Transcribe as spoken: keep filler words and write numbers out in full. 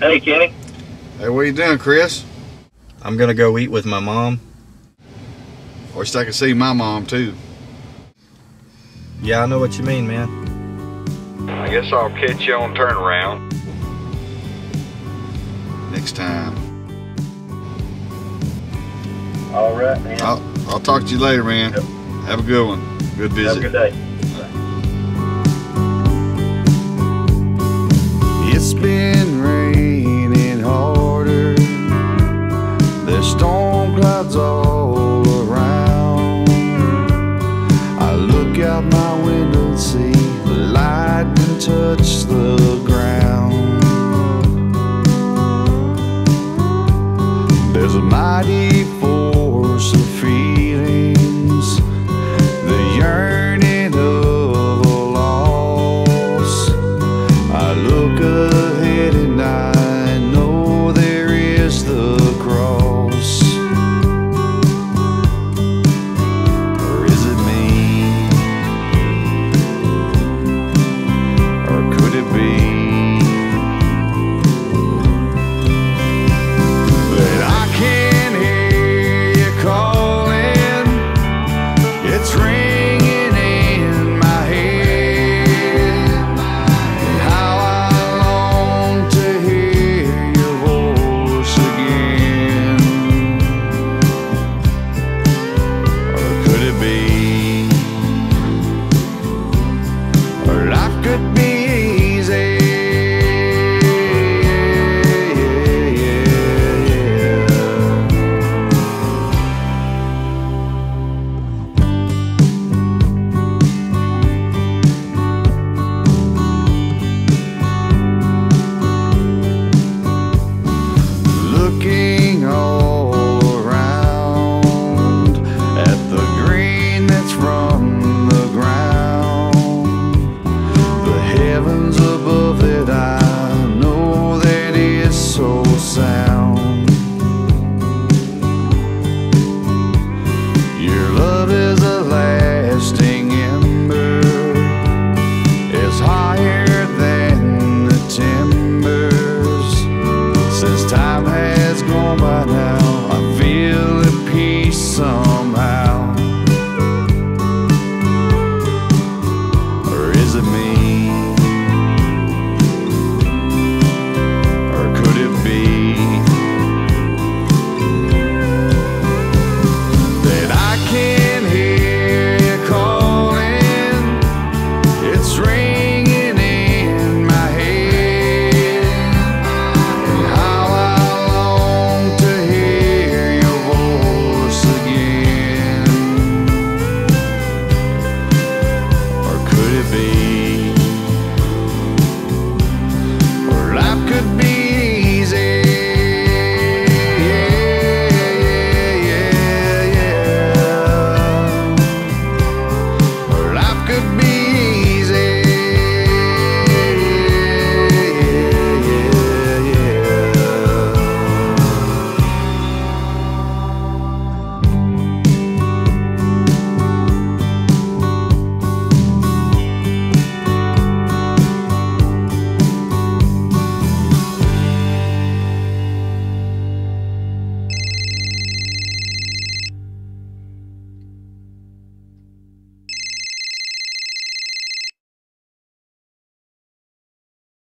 Hey, Kenny. Hey, what you doing, Chris? I'm gonna go eat with my mom. Wish I could see my mom too. Yeah, I know what you mean, man. I guess I'll catch you on turnaround next time. All right, man. I'll, I'll talk to you later, man. Yep. Have a good one. Good visit. Have a good day. It's been raining harder. There's storm clouds all